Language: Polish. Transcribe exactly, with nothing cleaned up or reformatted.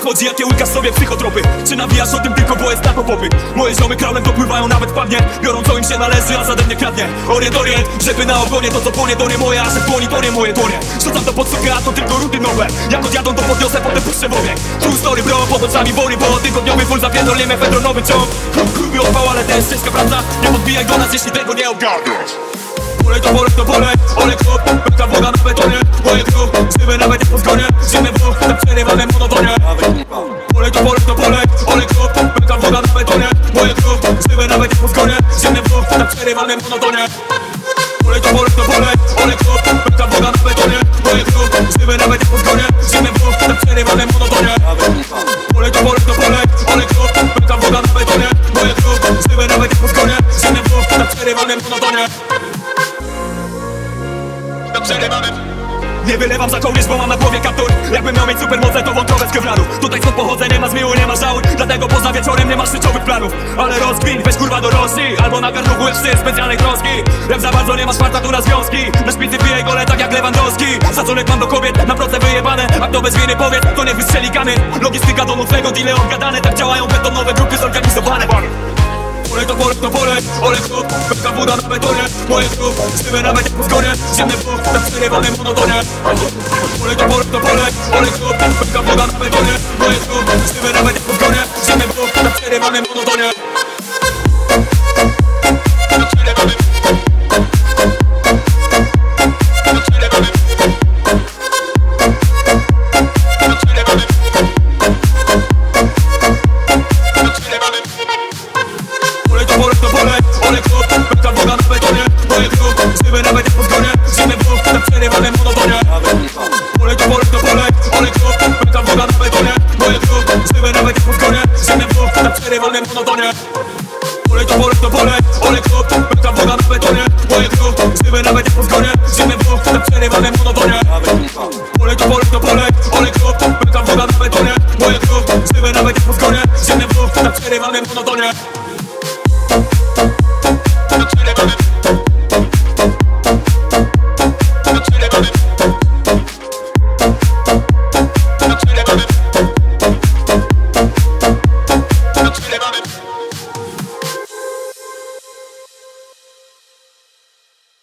obchodzi, jakie łykasz sobie psychotropy? Czy nawijasz o tym tylko, bo jest na to popyt? Moje ziomy kraulem dopływają nawet padnie, biorą co im się należy, a zade mnie kradnie. Orient, orient, żeby na ogonie to co płonie, to nie moje, a że płoni to nie moje tonie. Rzucam to pod sukę, a to tylko rutynowe. Jak odjadą to podniosę, potem puszczę w ogień. True story bro, pod oczami wory, bo tygodniowy full zapierdolnie mefedronowy ciąg. Gruby odpał, ale to jest ciężka praca. Nie podbijaj do nas, jeśli tego nie ogarniasz. Polej to polej to polej, olej krop, pęka woda na betonie. Moje krop, żywy nawet nie po zgonie. Zimny wóch, tak przerywane w monotonie. Polej to polej to polej, olej krop, pęka woda na betonie. Moje krop, żywy nawet nie po zgonie. Zimny wóch, tak przerywane w monotonie. Polej to polej to polej, olej krop, pęka woda na betonie. Moje krop, żywy nawet nie po zgonie. Zimny wóch, tak przerywane w monotonie. Polej to polej to polej, olej krop, pęka woda na betonie. Moje krop, żywy nawet nie po zgonie. Zimny wóch, tak przerywane w monotonie. Nie wylewam za kołnierz, bo mam na głowie kaptur. Jakbym miał mieć supermoce, to wątrowe z Kevlaru. Tutaj skąd pochodzę, nie ma zmiłu, nie ma żału. Dlatego poza wieczorem nie masz szczyciowych planów. Ale rozkwin, weź kurwa do Rosji. Albo na garnuchu jest szczyt specjalnej troski. Jak za bardzo nie masz farta, tu na związki. Na szpicy pije gole tak jak Lewandowski. Szacunek mam do kobiet, na proce wyjebane. A kto bez winy powiedz, to nie wystrzeli kamy. Logistyka do nocnego, deale odgadane. Tak działają betonowe grupy zorganizowane. Polej to polej to polej, olej krop, pęka woda na betonie. Moje krop, żywe nawet jak po zgonie. Zimny wóch, tak przerywane w monotonie. Polej to polej to polej, olej krop, pęka woda na betonie. Moje krop, żywe nawet jak po zgonie. Zimny wóch, tak przerywane w monotonie. Polej to polej to polej, olej krop, pęka woda na betonie. Moje krop, żywe nawet jak po zgonie. Zimny wóch, tak przerywane w monotonie. Polej to polej to polej, olej krop, pęka woda na betonie. Moje krop, żywe nawet jak po zgonie. Zimny wóch, tak przerywane w monotonie.